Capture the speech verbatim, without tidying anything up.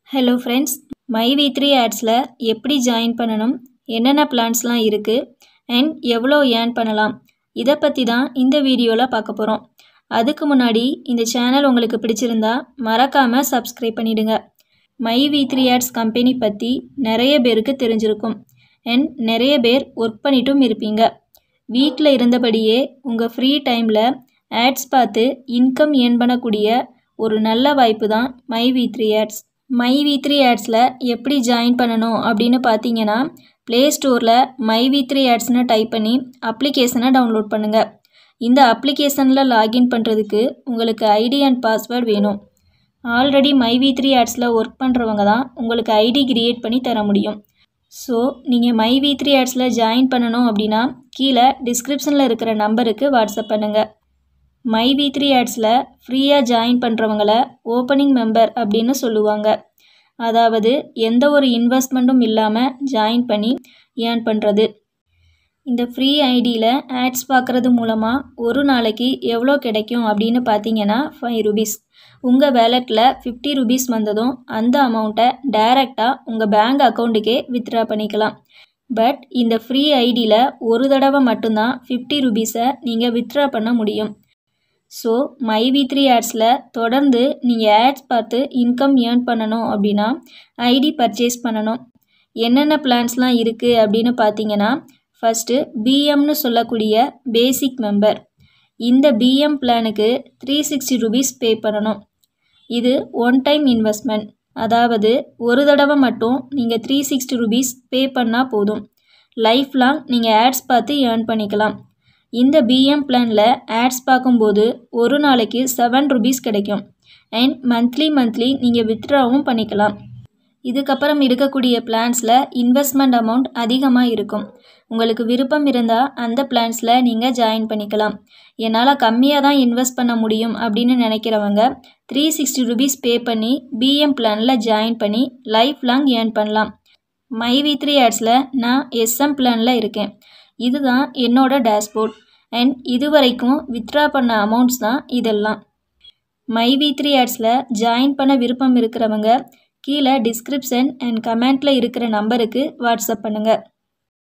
Hello friends, My V three ads ல எப்படி join பண்ணணும், என்னென்ன பிளான்ஸ்லாம் இருக்கு and எவ்வளோ ஏர்ன் பண்ணலாம் இதை பற்றி தான் இந்த வீடியோவில் பார்க்க போகிறோம். அதுக்கு முன்னாடி இந்த சேனல் உங்களுக்கு பிடிச்சிருந்தா மறக்காமல் சப்ஸ்கிரைப் பண்ணிடுங்க. My V three ads company பற்றி நிறைய பேருக்கு தெரிஞ்சிருக்கும் and நிறைய பேர் ஒர்க் பண்ணிட்டும் இருப்பீங்க. வீட்டில் இருந்தபடியே உங்கள் ஃப்ரீ டைமில் ஆட்ஸ் பார்த்து இன்கம் ஏர்ன் பண்ணக்கூடிய ஒரு நல்ல வாய்ப்பு தான் My V three ads. My V three adsல எப்படி ஜாயின் பண்ணணும் அப்படின்னு பார்த்தீங்கன்னா ப்ளே ஸ்டோரில் My V three adsன்னு டைப் பண்ணி அப்ளிகேஷனை டவுன்லோட் பண்ணுங்கள். இந்த அப்ளிகேஷனில் லாகின் பண்ணுறதுக்கு உங்களுக்கு ஐடி அண்ட் பாஸ்வேர்டு வேணும். ஆல்ரெடி My V three adsல ஒர்க் பண்ணுறவங்க தான் உங்களுக்கு ஐடி கிரியேட் பண்ணி தர முடியும். ஸோ நீங்கள் My V three adsல ஜாயின் பண்ணணும் அப்படின்னா கீழே டிஸ்கிரிப்ஷனில் இருக்கிற நம்பருக்கு வாட்ஸ்அப் பண்ணுங்கள். My V three adsல ஃப்ரீயாக ஜாயின் பண்ணுறவங்கள ஓப்பனிங் மெம்பர் அப்படின்னு சொல்லுவாங்க. அதாவது எந்த ஒரு இன்வெஸ்ட்மெண்ட்டும் இல்லாமல் ஜாயின் பண்ணி ஏர்ன் பண்ணுறது. இந்த ஃப்ரீ ஐடியில் ஆட்ஸ் பார்க்குறது மூலமாக ஒரு நாளைக்கு எவ்வளோ கிடைக்கும் அப்படின்னு பார்த்தீங்கன்னா ஃபைவ் ருபீஸ். உங்கள் வேலெட்டில் ஃபிஃப்டி ருபீஸ் வந்ததும் அந்த அமௌண்ட்டை டைரெக்டாக உங்கள் பேங்க் அக்கௌண்ட்டுக்கே வித்ட்ரா பண்ணிக்கலாம். பட் இந்த ஃப்ரீ ஐடியில் ஒரு தடவை மட்டும்தான் ஃபிஃப்டி ருபீஸை நீங்கள் வித்ட்ரா பண்ண முடியும். ஸோ My V three adsல தொடர்ந்து நீங்கள் ஆட்ஸ் பார்த்து இன்கம் ஏர்ன் பண்ணணும் அப்படின்னா ஐடி பர்ச்சேஸ் பண்ணணும். என்னென்ன பிளான்ஸ்லாம் இருக்குது அப்படின்னு பார்த்தீங்கன்னா ஃபஸ்ட்டு பிஎம்னு சொல்லக்கூடிய பேசிக் மெம்பர். இந்த பிஎம் பிளானுக்கு த்ரீ சிக்ஸ்டி ருபீஸ் பே பண்ணணும். இது ஒன் டைம் இன்வெஸ்ட்மெண்ட், அதாவது ஒரு தடவை மட்டும் நீங்கள் த்ரீ சிக்ஸ்டி ருபீஸ் பே பண்ணால் போதும். லைஃப் லாங் நீங்கள் ஆட்ஸ் பார்த்து ஏர்ன் பண்ணிக்கலாம். இந்த பிஎம் பிளானில் ஆட்ஸ் பார்க்கும்போது ஒரு நாளைக்கு செவன் ருபீஸ் கிடைக்கும் அண்ட் மந்த்லி மந்த்லி நீங்கள் வித்ட்ராவும் பண்ணிக்கலாம். இதுக்கப்புறம் இருக்கக்கூடிய பிளான்ஸில் இன்வெஸ்ட்மெண்ட் அமௌண்ட் அதிகமாக இருக்கும். உங்களுக்கு விருப்பம் இருந்தால் அந்த பிளான்ஸில் நீங்கள் ஜாயின் பண்ணிக்கலாம். என்னால் கம்மியாக தான் இன்வெஸ்ட் பண்ண முடியும் அப்படின்னு நினைக்கிறவங்க த்ரீ சிக்ஸ்டி ருபீஸ் பே பண்ணி பிஎம் பிளானில் ஜாயின் பண்ணி லைஃப் லாங் ஏர்ன் பண்ணலாம். My V three adsல நான் எஸ்எம் பிளானில் இருக்கேன். இதுதான் என்னோட டேஷ்போர்ட் அண்ட் இது வரைக்கும் வித்ட்ரா பண்ண அமௌண்ட்ஸ் தான் இதெல்லாம். My V three adsல ஜாயின் பண்ண விருப்பம் இருக்கிறவங்க கீழே டிஸ்கிரிப்ஷன் அண்ட் கமெண்ட்டில் இருக்கிற நம்பருக்கு வாட்ஸ்அப் பண்ணுங்கள்.